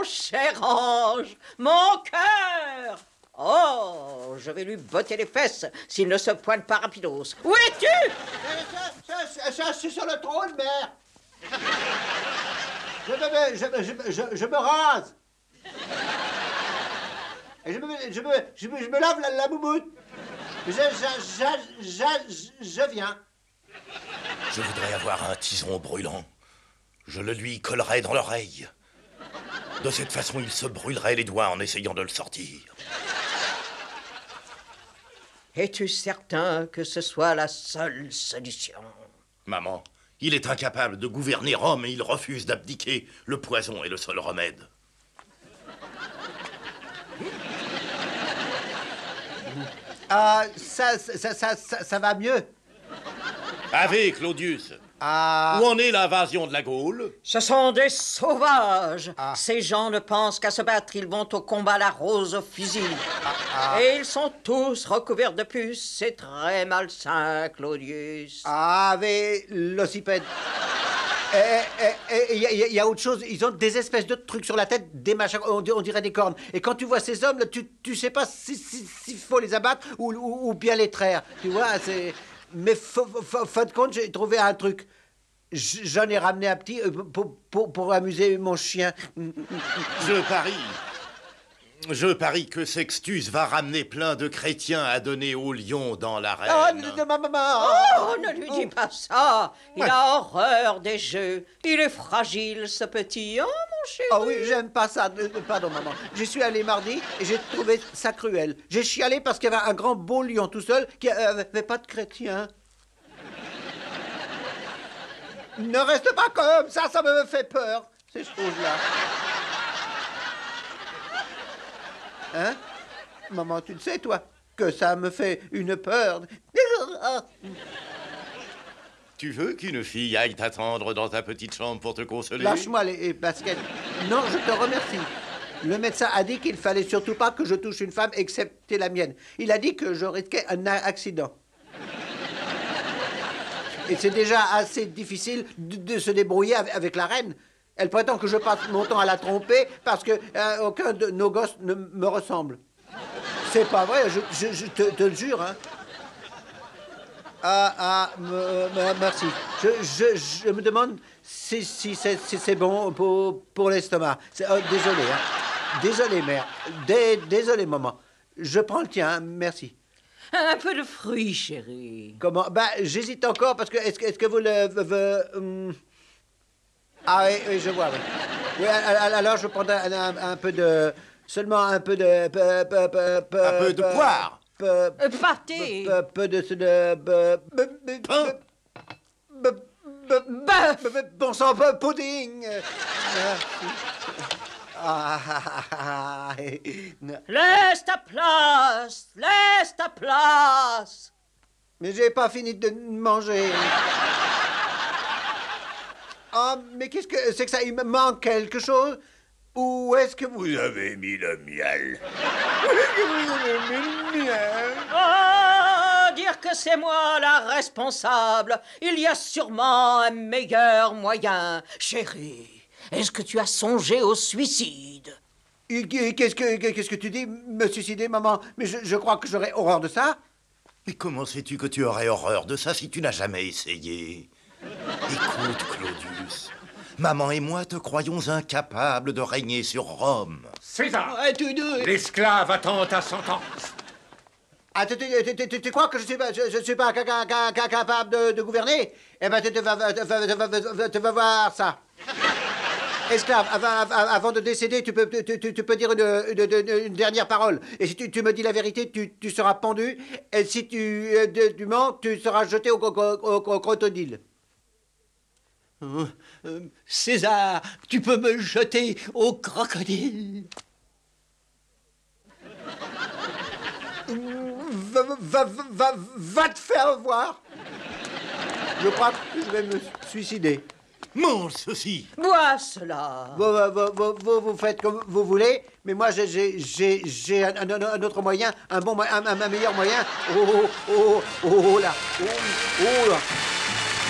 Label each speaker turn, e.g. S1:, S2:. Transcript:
S1: cher ange, mon cœur! Oh, je vais lui botter les fesses s'il ne se pointe pas rapidos. Où es-tu?
S2: Ça, c'est sur le trône, mère. Je me rase. Et je me lave la moumoute. Je viens.
S3: Je voudrais avoir un tison brûlant. Je le lui collerais dans l'oreille. De cette façon, il se brûlerait les doigts en essayant de le sortir.
S1: Es-tu certain que ce soit la seule solution?
S3: Maman, il est incapable de gouverner Rome et il refuse d'abdiquer. Le poison est le seul remède.
S2: Ça va mieux.
S3: Ave, Claudius. Où en est l'invasion de la Gaule?
S1: Ce sont des sauvages. Ces gens ne pensent qu'à se battre. Ils vont au combat la rose au fusil. Et ils sont tous recouverts de puces. C'est très malsain, Claudius.
S2: Ave, l'occipède. Il y a autre chose. Ils ont des espèces de trucs sur la tête, des machins, on dirait des cornes. Et quand tu vois ces hommes, là, tu sais pas s'il faut les abattre ou bien les traire. Tu vois, c'est... Mais fin de compte, j'ai trouvé un truc. J'en ai ramené un petit pour amuser mon chien.
S3: Je parie que Sextus va ramener plein de chrétiens à donner aux lions dans l'arène.
S1: Oh, ne lui dis pas ça. Il a horreur des jeux. Il est fragile, ce petit. Oh, mon chéri.
S2: Ah oui, j'aime pas ça. Pardon, maman. J'y suis allé mardi et j'ai trouvé ça cruel. J'ai chialé parce qu'il y avait un grand beau lion tout seul qui avait pas de chrétien. Ne reste pas comme ça me fait peur, ces choses-là. Hein? Maman, tu le sais, toi, que ça me fait une peur.
S3: Tu veux qu'une fille aille t'attendre dans ta petite chambre pour te consoler?
S2: Lâche-moi les baskets. Non, je te remercie. Le médecin a dit qu'il fallait surtout pas que je touche une femme, excepté la mienne. Il a dit que je risquais un accident. Et c'est déjà assez difficile de se débrouiller avec la reine. Elle prétend que je passe mon temps à la tromper parce que aucun de nos gosses ne me ressemble. C'est pas vrai, je te le jure, hein. Merci. Je me demande si c'est bon pour l'estomac. Désolé, hein. Désolé, mère. Désolé, maman. Je prends le tien, hein. Merci.
S1: Un peu de fruits, chérie.
S2: Comment? J'hésite encore parce que est-ce que vous le... Ah oui, je vois, oui. Oui, alors je prendrai un peu de... Seulement un peu de...
S3: Un peu de poire.
S1: Pâté.
S2: Peu de... Bon sang, pudding.
S1: Laisse ta place. Laisse ta place.
S2: Mais j'ai pas fini de manger. Ah, mais qu'est-ce que c'est que ça? Il me manque quelque chose? Ou est-ce que vous avez mis le miel?
S1: Oh, dire que c'est moi la responsable. Il y a sûrement un meilleur moyen. Chérie, est-ce que tu as songé au suicide?
S2: Qu'est-ce que tu dis? Me suicider, maman? Mais je crois que j'aurais horreur de ça.
S3: Mais comment sais-tu que tu aurais horreur de ça si tu n'as jamais essayé? Écoute, Claudius, maman et moi te croyons incapable de régner sur Rome.
S4: César, l'esclave attend ta sentence.
S2: Ah, tu crois que je suis pas capable de gouverner? Eh ben, tu vas voir ça. Esclave, avant de décéder, tu peux dire une dernière parole. Et si tu me dis la vérité, tu seras pendu. Et si tu mens, tu seras jeté au crocodile.
S5: César, tu peux me jeter au crocodile.
S2: Va te faire voir. Je crois que je vais me suicider.
S3: Mange ceci.
S1: Bois cela.
S2: Vous faites comme vous voulez, mais moi j'ai un autre moyen, un meilleur moyen. Oh là. Oh là.